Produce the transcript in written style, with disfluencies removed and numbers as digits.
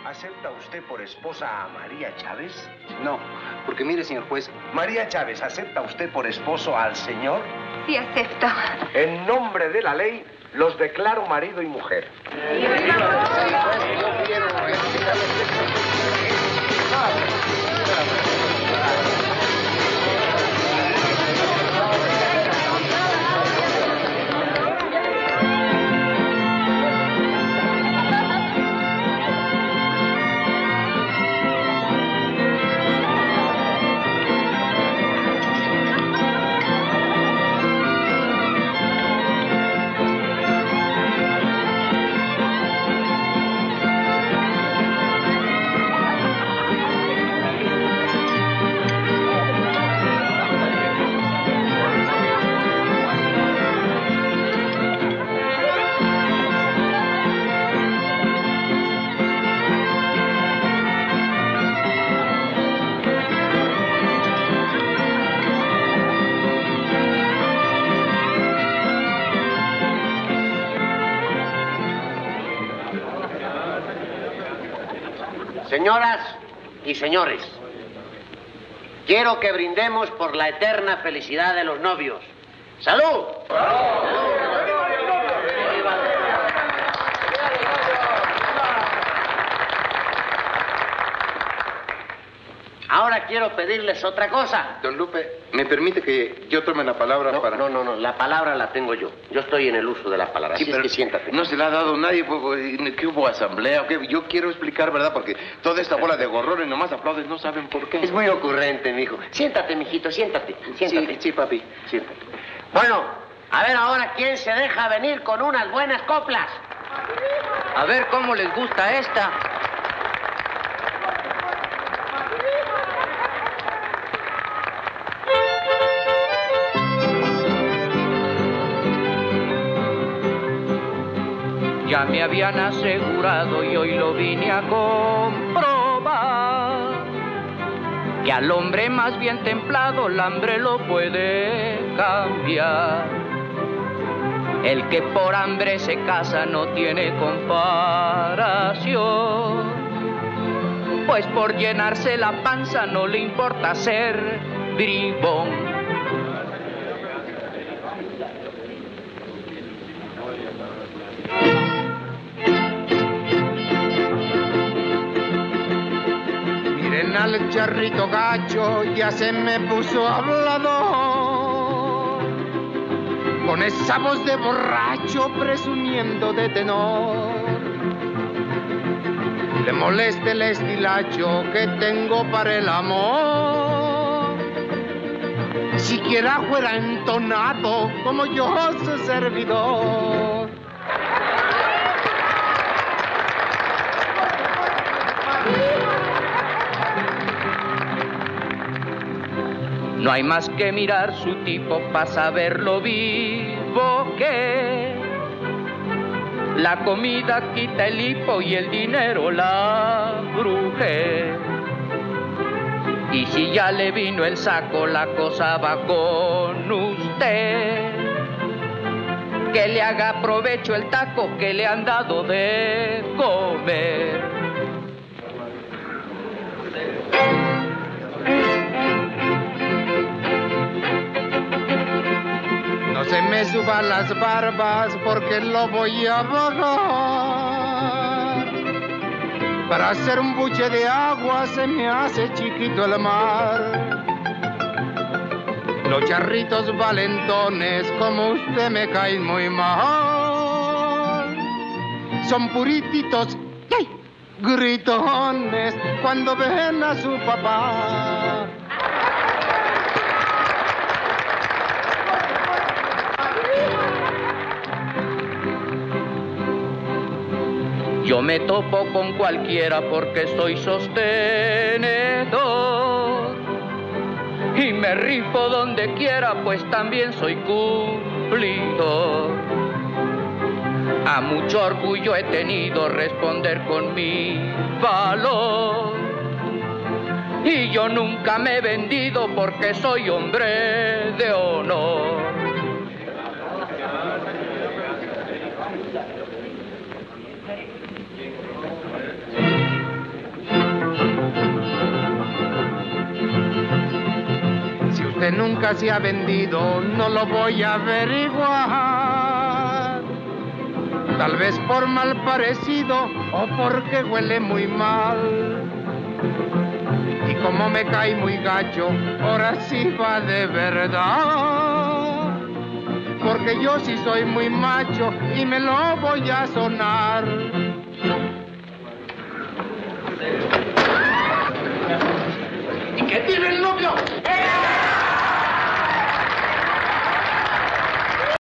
¿Acepta usted por esposa a María Chávez? No, porque mire, señor juez... María Chávez, ¿acepta usted por esposo al señor? Sí, acepto. En nombre de la ley, los declaro marido y mujer. Señoras y señores, quiero que brindemos por la eterna felicidad de los novios. ¡Salud! Ahora quiero pedirles otra cosa. Don Lupe, ¿me permite que yo tome la palabra para...? No, la palabra la tengo yo. Yo estoy en el uso de la palabra. Sí, Así pero es que siéntate. no se la ha dado nadie. ¿Qué hubo asamblea o qué? Yo quiero explicar, ¿verdad? Porque toda esta bola de gorrones nomás aplauden, no saben por qué. Es muy ocurrente, mijo. Siéntate, mijito, siéntate. Siéntate. Sí, papi. Siéntate. Bueno, a ver ahora quién se deja venir con unas buenas coplas. A ver cómo les gusta esta. Ya me habían asegurado y hoy lo vine a comprobar, que al hombre más bien templado el hambre lo puede cambiar. El que por hambre se casa no tiene comparación, pues por llenarse la panza no le importa ser bribón. Al charrito gacho ya se me puso hablador, con esa voz de borracho presumiendo de tenor. Le molesta el estilacho que tengo para el amor, siquiera fuera entonado como yo su servidor. No hay más que mirar su tipo para saber lo vivo que es. La comida quita el hipo y el dinero la bruje. Y si ya le vino el saco, la cosa va con usted. Que le haga provecho el taco que le han dado de comer. No se me suban las barbas porque lo voy a bajar. Para hacer un buche de agua se me hace chiquito el mar. Los charritos valentones como usted me caen muy mal. Son purititos, ¡ay!, gritones cuando ven a su papá. Yo me topo con cualquiera porque soy sostenedor y me rifo donde quiera pues también soy cumplidor. A mucho orgullo he tenido responder con mi valor y yo nunca me he vendido porque soy hombre de honor. Usted nunca se ha vendido, no lo voy a averiguar. Tal vez por mal parecido o porque huele muy mal. Y como me cae muy gacho, ahora sí va de verdad. Porque yo sí soy muy macho y me lo voy a sonar.